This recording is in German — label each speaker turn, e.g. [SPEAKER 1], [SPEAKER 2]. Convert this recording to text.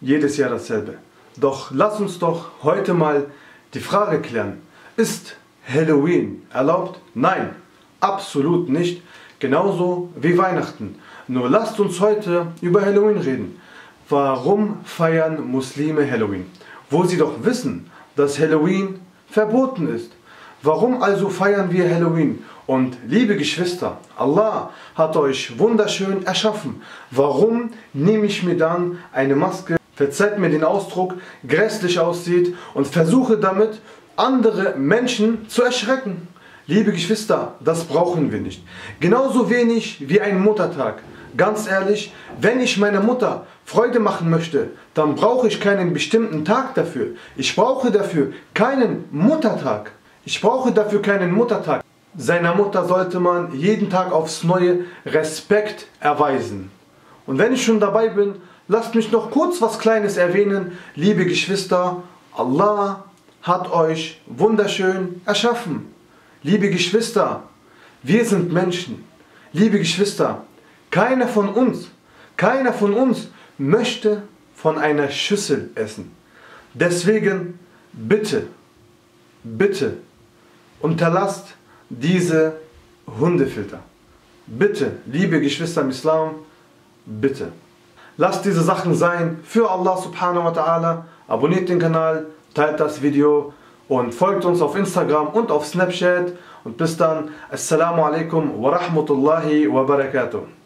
[SPEAKER 1] jedes Jahr dasselbe. Doch lass uns doch heute mal die Frage klären: Ist Halloween erlaubt? Nein, absolut nicht. Genauso wie Weihnachten. Nur lasst uns heute über Halloween reden. Warum feiern Muslime Halloween, wo sie doch wissen, dass Halloween verboten ist? Warum also feiern wir Halloween? Und liebe Geschwister, Allah hat euch wunderschön erschaffen. Warum nehme ich mir dann eine Maske, verzeiht mir den Ausdruck, grässlich aussieht und versuche damit andere Menschen zu erschrecken? Liebe Geschwister, das brauchen wir nicht. Genauso wenig wie ein Muttertag. Ganz ehrlich, wenn ich meiner Mutter Freude machen möchte, dann brauche ich keinen bestimmten Tag dafür. Ich brauche dafür keinen Muttertag. Ich brauche dafür keinen Muttertag. Seiner Mutter sollte man jeden Tag aufs Neue Respekt erweisen. Und wenn ich schon dabei bin, lasst mich noch kurz was Kleines erwähnen. Liebe Geschwister, Allah hat euch wunderschön erschaffen. Liebe Geschwister, wir sind Menschen. Liebe Geschwister, keiner von uns möchte von einer Schüssel essen. Deswegen bitte, bitte unterlasst diese Hundefilter. Bitte, liebe Geschwister im Islam, bitte. Lasst diese Sachen sein für Allah subhanahu wa ta'ala. Abonniert den Kanal, teilt das Video und folgt uns auf Instagram und auf Snapchat. Und bis dann, Assalamu alaikum wa rahmatullahi wa barakatuh.